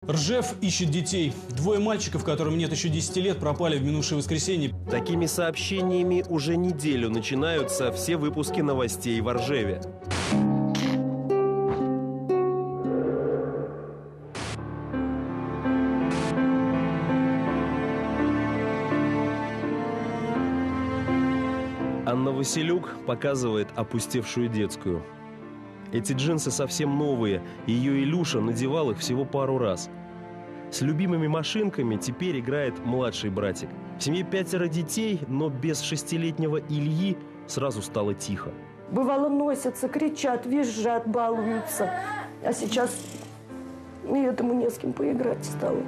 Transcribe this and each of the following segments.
Ржев ищет детей. Двое мальчиков, которым нет еще 10 лет, пропали в минувшее воскресенье. Такими сообщениями уже неделю начинаются все выпуски новостей в Ржеве. Анна Василюк показывает опустевшую детскую. Эти джинсы совсем новые, ее Илюша надевал их всего пару раз. С любимыми машинками теперь играет младший братик. В семье 5 детей, но без 6-летнего Ильи сразу стало тихо. Бывало, носятся, кричат, визжат, балуются. А сейчас и этому не с кем поиграть стало.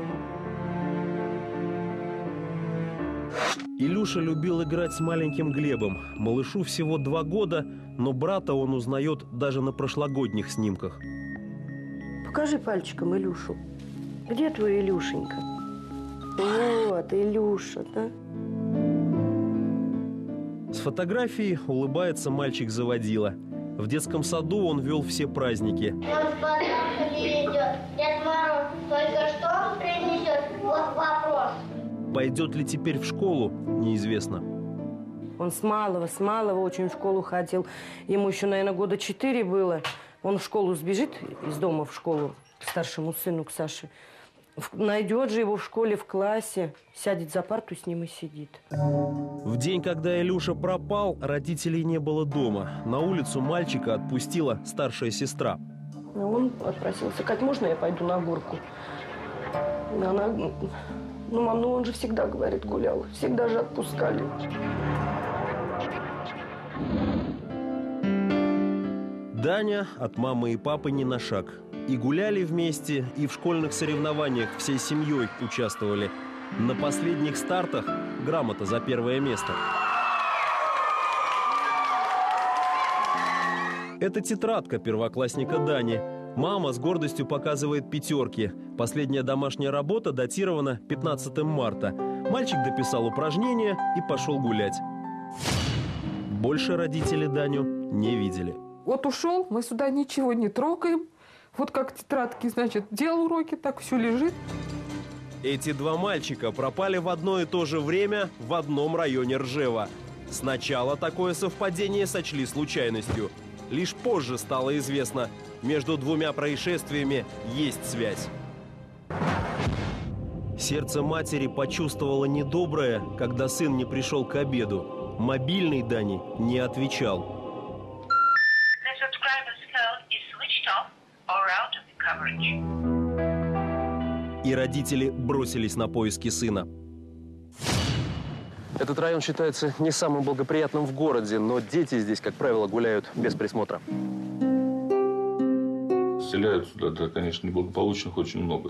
Илюша любил играть с маленьким Глебом. Малышу всего 2 года, но брата он узнает даже на прошлогодних снимках. Покажи пальчиком Илюшу. Где твой Илюшенька? Вот, Илюша, да? С фотографией улыбается мальчик-заводила. В детском саду он вел все праздники. Вот подъехали идет. Дед Мороз, только что он принесет? Вот вопрос. Пойдет ли теперь в школу, неизвестно. Он с малого очень в школу ходил. Ему еще, наверное, года 4 было. Он в школу сбежит из дома в школу к старшему сыну, к Саше. Найдет же его в школе, в классе, сядет за парту, с ним и сидит. В день, когда Илюша пропал, родителей не было дома. На улицу мальчика отпустила старшая сестра. Он отпросился. Кать, можно я пойду на горку? Она... Ну, мам, ну он же всегда, говорит, гулял. Всегда же отпускали. Даня от мамы и папы не на шаг. И гуляли вместе, и в школьных соревнованиях всей семьей участвовали. На последних стартах грамота за 1 место. Это тетрадка первоклассника Дани. Мама с гордостью показывает 5. Последняя домашняя работа датирована 15 марта. Мальчик дописал упражнения и пошел гулять. Больше родители Даню не видели. Вот ушел, мы сюда ничего не трогаем. Вот как тетрадки, значит, делал уроки, так все лежит. Эти 2 мальчика пропали в одно и то же время в одном районе Ржева. Сначала такое совпадение сочли случайностью. Лишь позже стало известно, между 2 происшествиями есть связь. Сердце матери почувствовало недоброе, когда сын не пришел к обеду. Мобильный Дани не отвечал. И родители бросились на поиски сына. Этот район считается не самым благоприятным в городе, но дети здесь, как правило, гуляют без присмотра. Селяют сюда, да, конечно, неблагополучных очень много.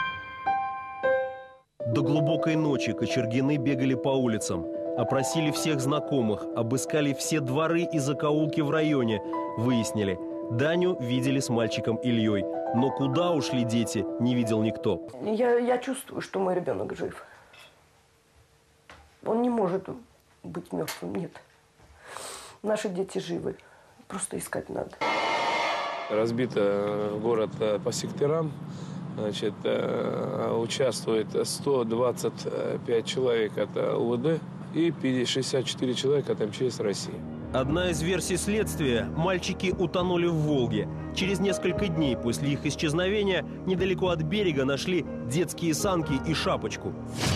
До глубокой ночи кочергины бегали по улицам, опросили всех знакомых, обыскали все дворы и закоулки в районе. Выяснили, Даню видели с мальчиком Ильей, но куда ушли дети, не видел никто. Я чувствую, что мой ребенок жив. Он не может быть мертвым, нет. Наши дети живы, просто искать надо. Разбит город по секторам. Значит, участвует 125 человек от УВД и 64 человека от МЧС России. Одна из версий следствия – мальчики утонули в Волге. Через несколько дней после их исчезновения недалеко от берега нашли детские санки и шапочку.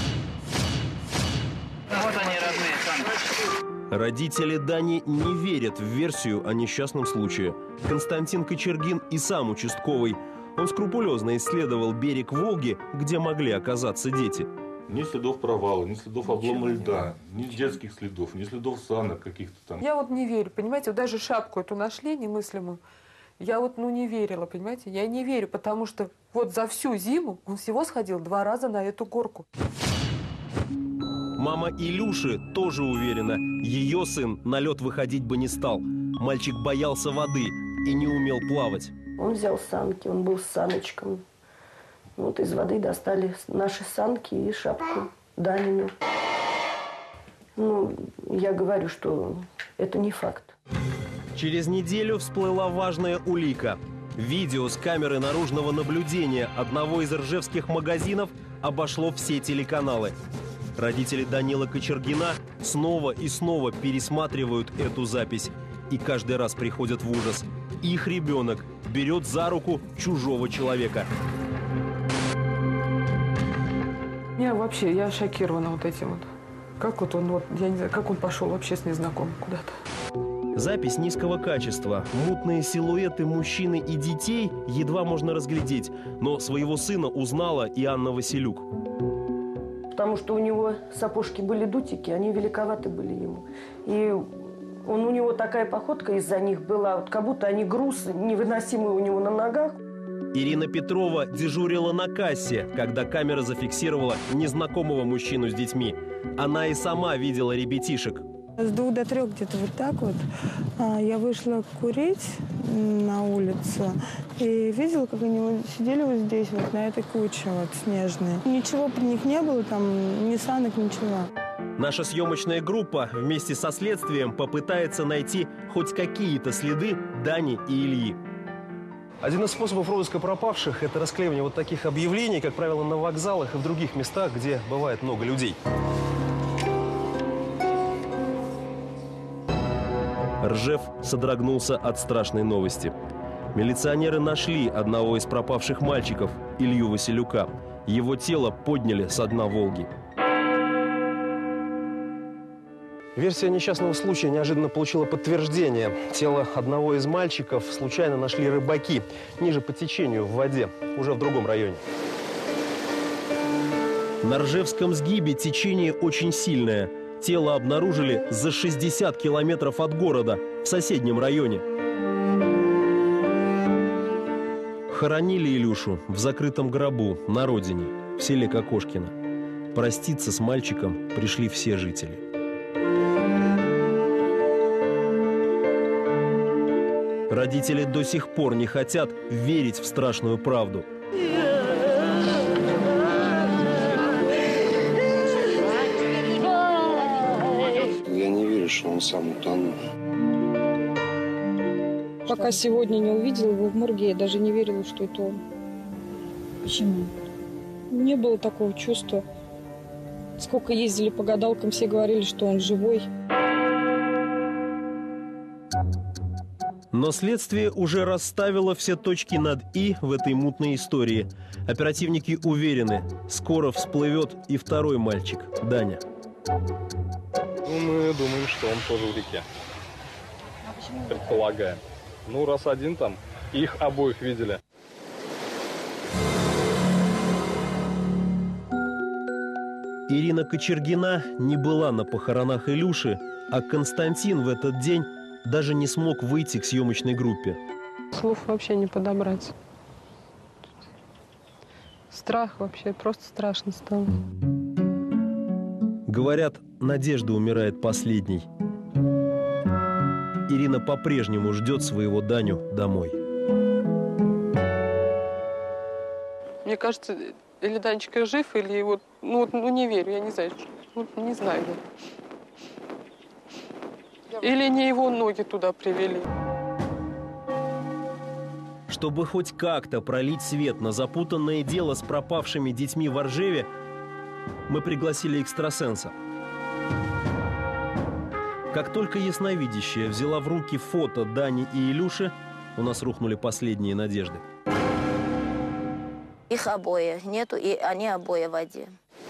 Вот они, родные санки. Родители Дани не верят в версию о несчастном случае. Константин Кочергин и сам участковый. Он скрупулезно исследовал берег Волги, где могли оказаться дети. Ни следов провала, ни следов облома льда, ни детских следов, ни следов санок каких-то там. Я вот не верю, понимаете, вот даже шапку эту нашли немыслимую. Я вот, не верила, понимаете, я не верю, потому что вот за всю зиму он всего сходил 2 раза на эту горку. Мама Илюши тоже уверена, ее сын на лед выходить бы не стал. Мальчик боялся воды и не умел плавать. Он взял санки, он был с саночком. Вот из воды достали наши санки и шапку Данину. Я говорю, что это не факт. Через неделю всплыла важная улика. Видео с камеры наружного наблюдения одного из ржевских магазинов обошло все телеканалы. Родители Данила Кочергина снова и снова пересматривают эту запись. И каждый раз приходят в ужас. Их ребенок берет за руку чужого человека. Я шокирована вот этим вот. Как вот он, я не знаю, как он пошел вообще с незнакомым куда-то. Запись низкого качества. Мутные силуэты мужчины и детей едва можно разглядеть. Но своего сына узнала и Анна Василюк. Потому что у него сапожки были дутики, они великоваты были ему. И у него такая походка из-за них была, вот как будто они груз невыносимый у него на ногах. Ирина Петрова дежурила на кассе, когда камера зафиксировала незнакомого мужчину с детьми. Она и сама видела ребятишек. С 2 до 3 где-то вот так вот. Я вышла курить на улицу и видела, как они сидели вот здесь, вот на этой куче вот снежной. Ничего при них не было, там ни санок, ничего. Наша съемочная группа вместе со следствием попытается найти хоть какие-то следы Дани и Ильи. Один из способов розыска пропавших – это расклеивание вот таких объявлений, как правило, на вокзалах и в других местах, где бывает много людей. Ржев содрогнулся от страшной новости. Милиционеры нашли одного из пропавших мальчиков, Илью Василюка. Его тело подняли со дна Волги. Версия несчастного случая неожиданно получила подтверждение. Тело одного из мальчиков случайно нашли рыбаки ниже по течению в воде, уже в другом районе. На Ржевском сгибе течение очень сильное. Тело обнаружили за 60 километров от города, в соседнем районе. Хоронили Илюшу в закрытом гробу на родине, в селе Кокошкино. Проститься с мальчиком пришли все жители. Родители до сих пор не хотят верить в страшную правду. Я не верю, что он сам утонул. Пока сегодня не увидела его в морге, я даже не верила, что это он. Почему? Не было такого чувства. Сколько ездили по гадалкам, все говорили, что он живой. Но следствие уже расставило все точки над «и» в этой мутной истории. Оперативники уверены, скоро всплывет и второй мальчик, Даня. Мы думаем, что он тоже в реке. А почему? Предполагаем. Ну, раз один там, их обоих видели. Ирина Кочергина не была на похоронах Илюши, а Константин в этот день даже не смог выйти к съемочной группе. Слов вообще не подобрать. Страх вообще, просто страшно стало. Говорят, надежда умирает последней. Ирина по-прежнему ждет своего Даню домой. Мне кажется, или Данечка жив, или вот, не верю, я не знаю, не знаю. Или не его ноги туда привели. Чтобы хоть как-то пролить свет на запутанное дело с пропавшими детьми в Ржеве, мы пригласили экстрасенса. Как только ясновидящая взяла в руки фото Дани и Илюши, у нас рухнули последние надежды. Их обоих нету, и они обои в воде.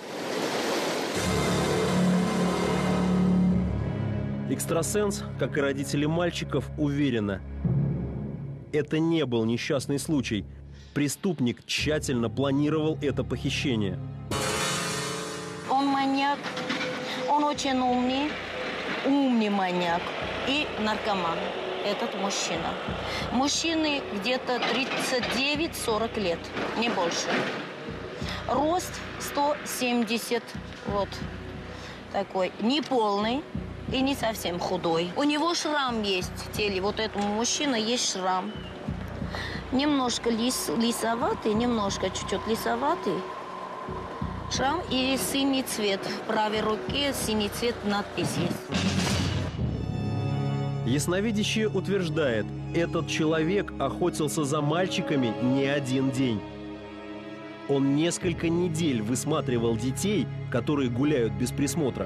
Экстрасенс, как и родители мальчиков, уверена, это не был несчастный случай. Преступник тщательно планировал это похищение. Он маньяк, он очень умный маньяк и наркоман, этот мужчина. Мужчине где-то 39-40 лет, не больше. Рост 170, вот такой, не полный и не совсем худой. У него шрам есть в теле, вот этому мужчине есть шрам. Немножко лисоватый, немножко чуть-чуть лисоватый. Шрам и синий цвет. В правой руке синий цвет, надпись есть. Ясновидящая утверждает, этот человек охотился за мальчиками не один день. Он несколько недель высматривал детей, которые гуляют без присмотра.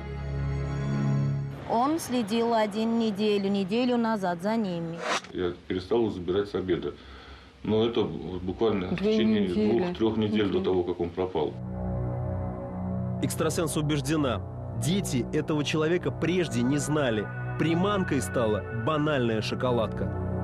Он следил неделю назад за ними. Я перестал его забирать с обеда. Но это буквально в течение 2-3 недель до того, как он пропал. Экстрасенс убеждена, дети этого человека прежде не знали. Приманкой стала банальная шоколадка.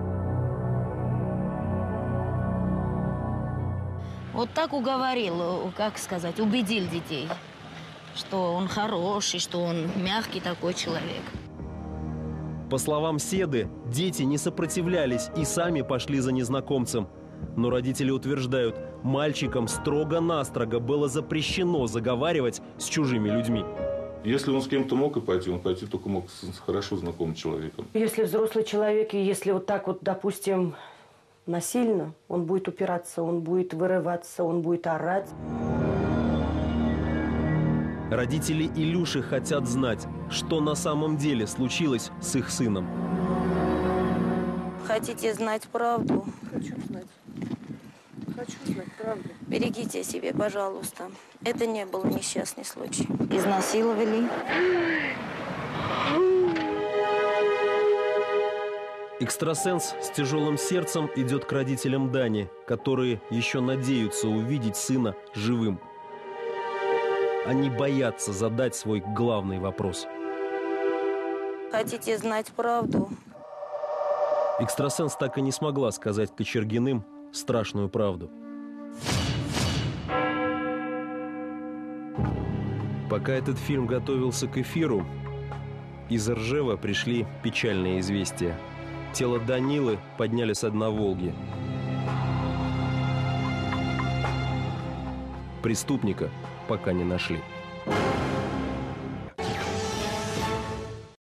Вот так уговорил, как сказать, убедил детей, что он хороший, что он мягкий такой человек. По словам Седы, дети не сопротивлялись и сами пошли за незнакомцем. Но родители утверждают, мальчикам строго-настрого было запрещено заговаривать с чужими людьми. Если он с кем-то мог и пойти, он пойти только мог с хорошо знакомым человеком. Если взрослый человек, и если вот так вот, допустим, насильно, он будет упираться, он будет вырываться, он будет орать. Родители Илюши хотят знать, что на самом деле случилось с их сыном. Хотите знать правду? Хочу знать. Хочу знать правду. Берегите себя, пожалуйста. Это не был несчастный случай. Изнасиловали. Экстрасенс с тяжелым сердцем идет к родителям Дани, которые еще надеются увидеть сына живым. Они боятся задать свой главный вопрос. Хотите знать правду? Экстрасенс так и не смогла сказать Кочергиным страшную правду. Пока этот фильм готовился к эфиру, из Ржева пришли печальные известия. Тело Данилы подняли с дна Волги. Преступника пока не нашли.